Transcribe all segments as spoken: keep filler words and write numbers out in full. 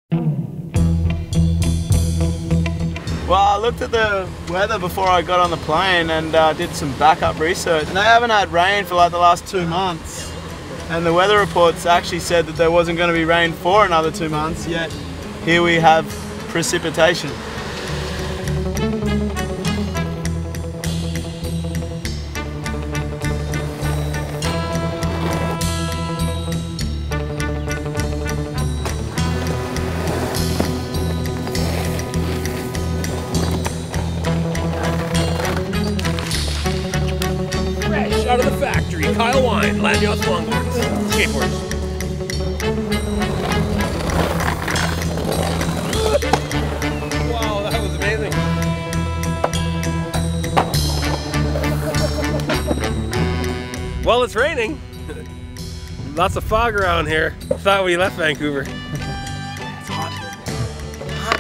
Well, I looked at the weather before I got on the plane and uh, did some backup research. And they haven't had rain for like the last two months. And the weather reports actually said that there wasn't going to be rain for another two months, yet here we have precipitation. Out of the factory, Kyle Wein, Landyachtz longboards, skateboards. Wow, that was amazing. Well, it's raining. Lots of fog around here. Thought we left Vancouver. It's hot. Hot.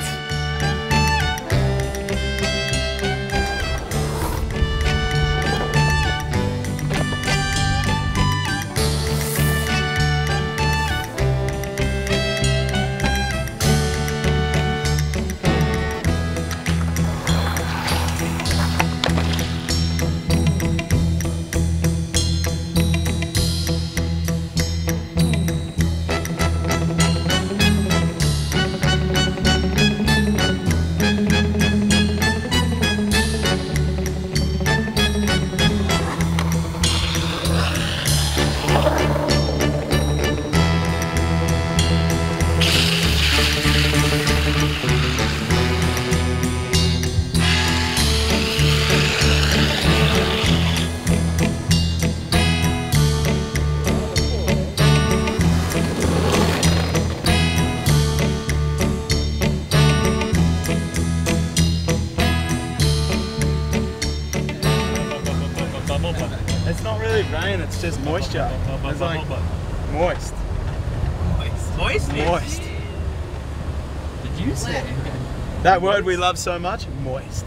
It's not really rain, it's just moisture. It's like moist. Moist? Moist? Moist. Did you say? That word we love so much, moist.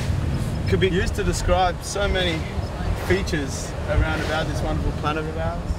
Could be used to describe so many features around about this wonderful planet of ours.